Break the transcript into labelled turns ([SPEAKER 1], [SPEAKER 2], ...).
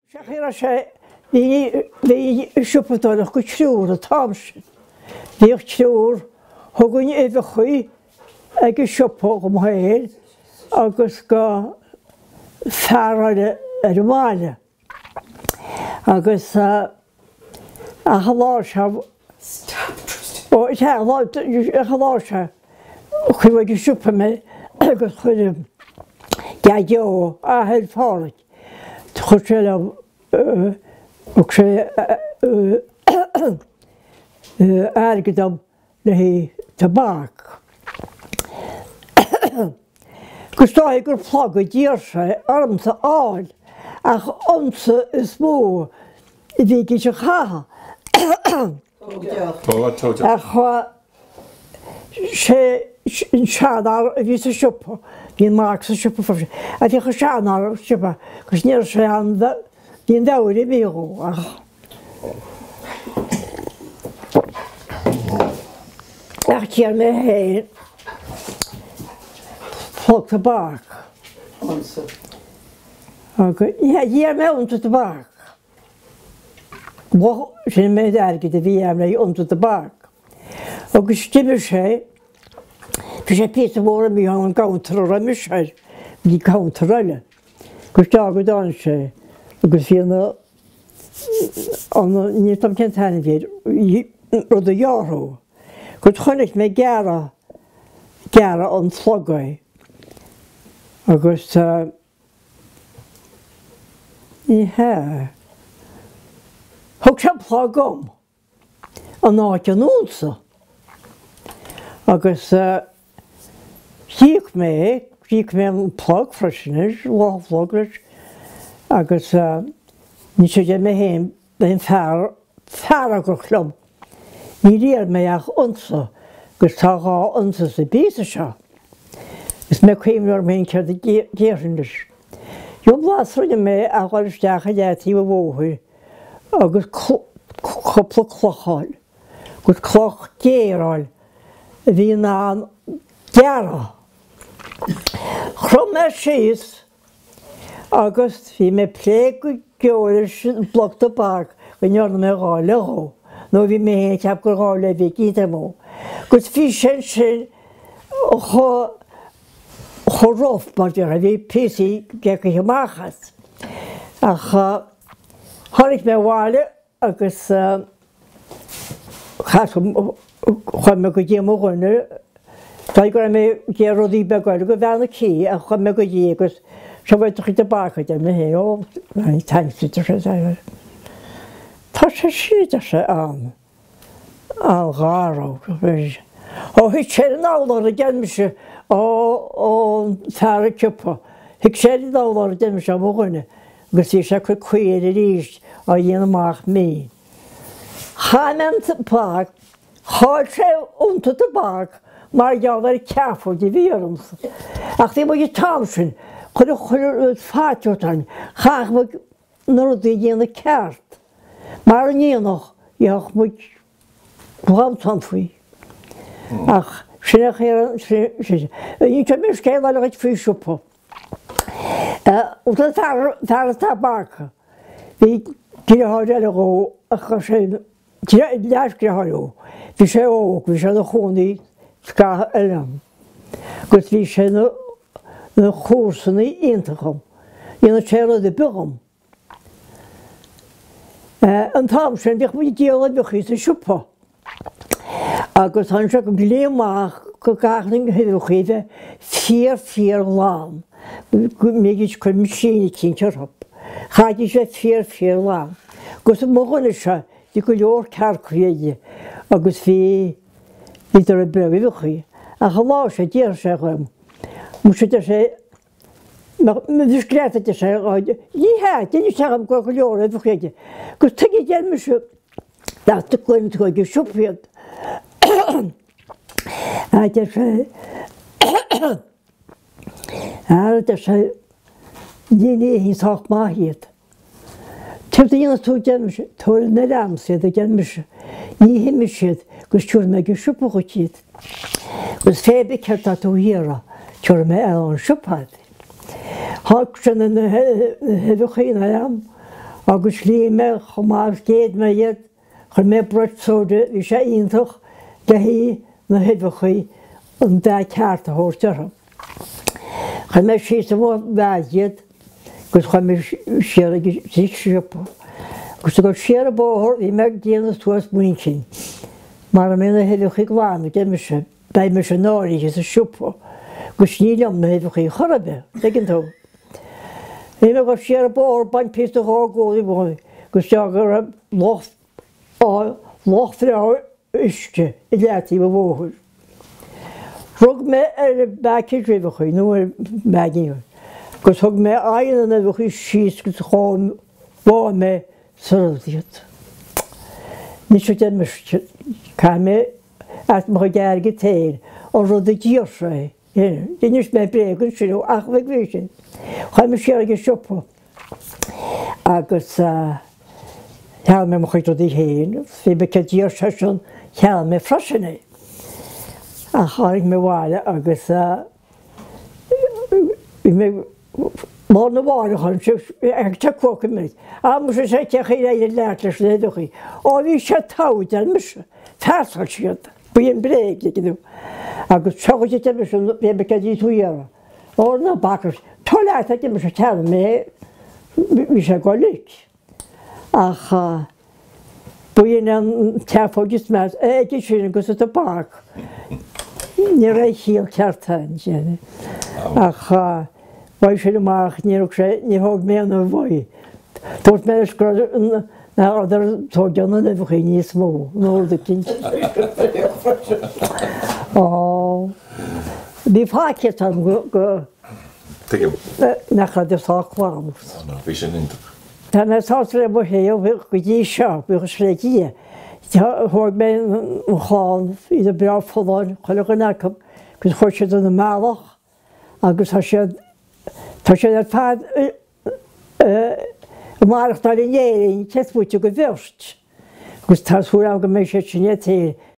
[SPEAKER 1] Shachira sé bhí siúpatáileach go triúr a táimsin. Bhíoh triúr thugann éidir chuí agus siúpa go mhail agus go fearraide ar an máile. Agus a chaláir se chuimhaid siúpa mé agus chuidim gaideo a heil fálaid. Chut sé le airgadam le hí tabák. Gus dóigh gur plug a dír sé armsa áil ach ionsa is mó I bhí go se chatha. A chua sé seanar a bhí sa siúpa, bhíon marc sa siúpa fór sé. A bhí chu seanar siúpa, gus níor sé an bhíon dabhar I bhíú ach. Ach tíar mé héin plug tabák. Díar mé unta tabák. Sin mé airgid a bhí am le unta tabák. Agus tíimir sé, bhí sé písa mór a mí an gauntar a miseir, bhí gauntar eile. Gus dágad an sé, agus bhíonna ní tam cén tainna bhíad rud a dhearú. Gus chuinnig mé geara an slagaid. Agus thug sé plagam an áit an únsa. Agus híoch mé an plug freisinir, láflogris, agus ní sé dé mé héim ben fear gur chlum. Ní riar mé ach unsa, gus tá gá unsa sa bísa seo. Is mé chuimnear mé ceir a géirindis. Jo blasrunne mé a gáiristeach a détíí a bhóthair, agus chopla clocháil, gus cloch géiráil, bhí ná geara. Chrom mé síos, agus bhí mé plé go geoir blog tabák go nearna mé gáil lethó, nó bhí mé ceap gur gáil le bhí gíte mó. Gus bhí sin choróf mar dear a bhí písaí geach go machchas. Ach tháinig mé bháile agus chuim me go dtí móghine, tá gur mé dé rodí beáil go bhena cí a chuim me go dtí agus se bhaid chu tabácha de na hé ó taimsítar sé. Tá sé siad sé an gáró. Ó hiic sé an álar a gceimse ó fear ciúpa. Hiic sé an álar a gceimse am móghine, agus hí sé chu cuiad a ríist á dhéanamach mí. Chaim tabák, háil sé unta tabák mar geall ceafú de bhíarmsa. Ach bhí muid táimsin, chuir fáteotain, chaach mu nó dí dhéana ceart. Mar an íonach íoch muid bhámtan faoi. Ach sinna chéar í te mé scéil le réit faoi siúpa. Úta fear tabácha. Bhí tíáid eile go a chu sé leiscreáú. Bhí sé óg, bhí sé na chónaí scatha eilem. Gus bhí sé na chósanna iontacham, íonna téad a bugam. An tám sin bhíoh mu díal a bhuchaí sa siúpa. Agus tháin se go bléamach go gachning hiúchéide fíor lám. Méidir chuir misíní cinnte rop. Chaidí sé fíor lám. Gus móghine se dí go leor cearcréide agus bhí idir a brehuchaí. A chalá sé díar sé chuim. Mu sé sé discréta sé áide. Díhe, déidir segam go leor a bhuchéide. Gus tuigi déirme se dáta goin go go siúpiad. Áidir sé áidir sé díine hí sách máhiad. Tuirta díana tú déirme tuair na ramsaid a déirme se. Ní himime siad gus tuair me go siúpa go tíad. Gus fébe ceart a tú híra tuair me an siúpaid. Thag sin na headúchaí am agus líime chomá géad me iad chun mé brot sóide hí sé ionintach de hí na hifachaí an dá ceart a thóirteartha. Chun mé sí sa bh bheithiad gus chun mé siar sí siúpa. Gus go siar a bóthir hí me déanana tuas muin sin. Mar a mé na hifachaí ghána de me se bei me se náirí is a siúpa. Gus nílam na hifachaí chorabe, tegin tó. Hí me go siar a bóthir bain pís a hágóí bhói, gus teagar a lochfrá iste I leataí bhóthir. Rug me a baici rifachaí, nó a baici. Gus thug me aile na hifachaí síos gus chám bá me saradiad. Ní se de me cai me at mo gearge téir an rud a díor sé. Dinnis me bregann sin ach bheith grísin. Chai me siar ag siopa. Agus heal me mo chuid rud I héin, fi be ce díor sé sin heal me frosinna. A chárig me bháile agus má na bháile chun ag te cóca mid. A mu sé teach I réidir leat leis léidirchaí. Á bhí sé táid an mise, fersal siad, buon bréig idú. Agus tegaide te me sin bhé be ce dí túíara. Ó na bakar, tá leat ag me sé teal mé bhí sé go lik. Ach buon an teafógis me éidir sin agus a bak. Ní ré híal ceartain sin. Ach bhaid sin amach ní thug mé an bhhaid. Dúirt mé na adar tógeanna na bhchaí níos mó, nó de cin. Bhí fáice an go nach de sáchháin.
[SPEAKER 2] Bhí sin intach.
[SPEAKER 1] Tá na sátra bu héo go dtí seo buchas réí. Thug mé an cháin iad beá fóáin chuile go necam gus chuir siad an na mealach agus tá sé ar fad marach tá in éirín teúte go bheirt. Gus tá thuúra go mé sé sinné téir